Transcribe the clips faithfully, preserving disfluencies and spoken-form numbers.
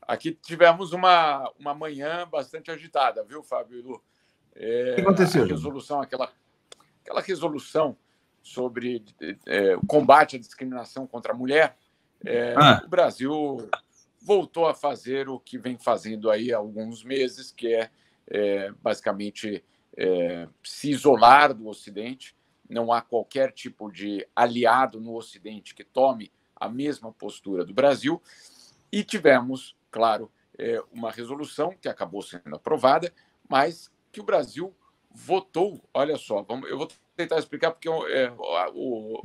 aqui tivemos uma, uma manhã bastante agitada, viu, Fábio e Lu? É, o que aconteceu, a resolução, aquela, aquela resolução sobre é, o combate à discriminação contra a mulher, é, ah. o Brasil voltou a fazer o que vem fazendo aí há alguns meses, que é, é basicamente é, se isolar do Ocidente. Não há qualquer tipo de aliado no Ocidente que tome a mesma postura do Brasil. E tivemos, claro, é, uma resolução que acabou sendo aprovada, mas que o Brasil votou. Olha só, vamos, eu vou tentar explicar, porque é, o,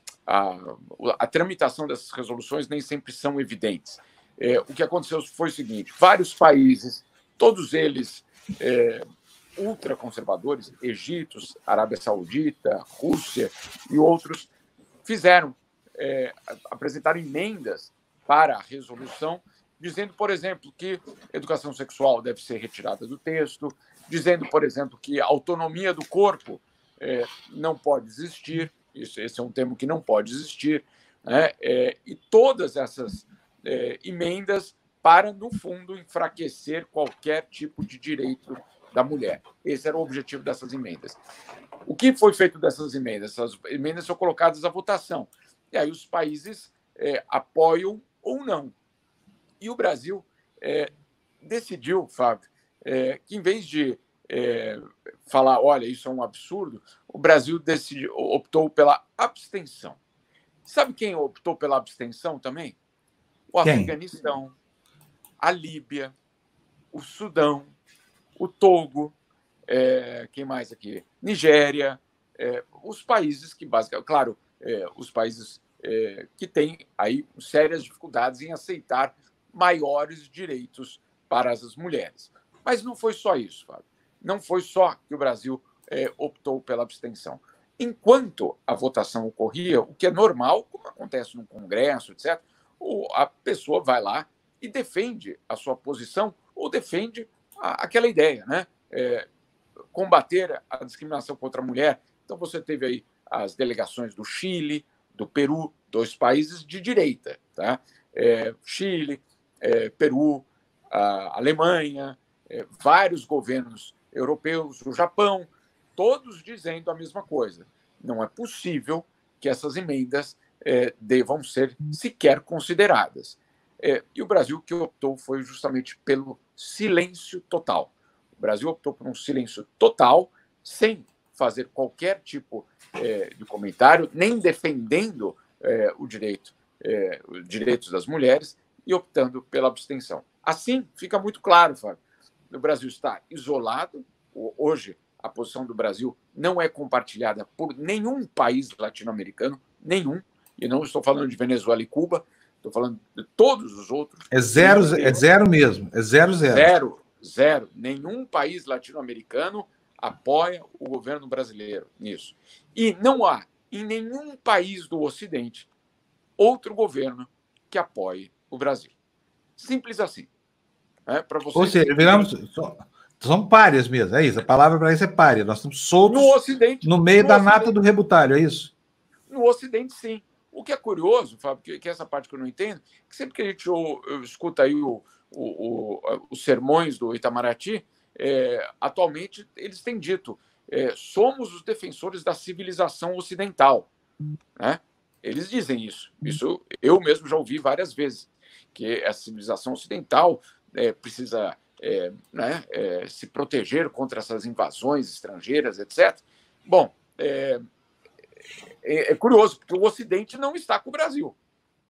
a, a tramitação dessas resoluções nem sempre são evidentes. É, o que aconteceu foi o seguinte: vários países, todos eles é, ultraconservadores, Egito, Arábia Saudita, Rússia e outros, fizeram, é, apresentaram emendas para a resolução, dizendo, por exemplo, que educação sexual deve ser retirada do texto, dizendo, por exemplo, que a autonomia do corpo é, não pode existir, isso, esse é um termo que não pode existir, né? É, e todas essas é, emendas para, no fundo, enfraquecer qualquer tipo de direito da mulher. Esse era o objetivo dessas emendas. O que foi feito dessas emendas? Essas emendas são colocadas à votação. E aí os países é, apoiam ou não. E o Brasil é, decidiu, Fábio, é, que em vez de é, falar, olha, isso é um absurdo, o Brasil decidiu, optou pela abstenção. Sabe quem optou pela abstenção também? O quem? Afeganistão, a Líbia, o Sudão, o Togo, é, quem mais aqui? Nigéria, é, os países que, basicamente, claro, é, os países é, que têm aí sérias dificuldades em aceitar maiores direitos para as mulheres. Mas não foi só isso, Fábio. Não foi só que o Brasil é, optou pela abstenção. Enquanto a votação ocorria, o que é normal, como acontece no Congresso, etcétera, a pessoa vai lá e defende a sua posição ou defende a, aquela ideia, né? É, combater a discriminação contra a mulher. Então, você teve aí as delegações do Chile, do Peru, dois países de direita, tá? É, Chile, é, Peru, a Alemanha, é, vários governos europeus, o Japão, todos dizendo a mesma coisa. Não é possível que essas emendas é, devam ser sequer consideradas. É, e o Brasil o que optou foi justamente pelo silêncio total. O Brasil optou por um silêncio total, sem fazer qualquer tipo é, de comentário, nem defendendo é, o direito, é, os direitos das mulheres, e optando pela abstenção. Assim, fica muito claro, Fábio, o Brasil está isolado. Hoje, a posição do Brasil não é compartilhada por nenhum país latino-americano, nenhum, e não estou falando de Venezuela e Cuba, estou falando de todos os outros. É zero, é zero mesmo, é zero, zero. Zero, zero. Nenhum país latino-americano apoia o governo brasileiro nisso. E não há, em nenhum país do Ocidente, outro governo que apoie o Brasil. Simples assim. É, para vocês. Ou seja, viramos, são párias mesmo, é isso. A palavra para isso é pária. Nós estamos soltos no, Ocidente, no meio no da Ocidente, nata do rebutalho, é isso? No Ocidente, sim. O que é curioso, Fábio, que, que essa parte que eu não entendo, que sempre que a gente ou, eu, escuta aí o, o, o, os sermões do Itamaraty, é, atualmente eles têm dito, é, somos os defensores da civilização ocidental. Né? Eles dizem isso. Isso eu mesmo já ouvi várias vezes, que a civilização ocidental é, precisa é, né, é, se proteger contra essas invasões estrangeiras, etcétera. Bom, é, é, é curioso, porque o Ocidente não está com o Brasil.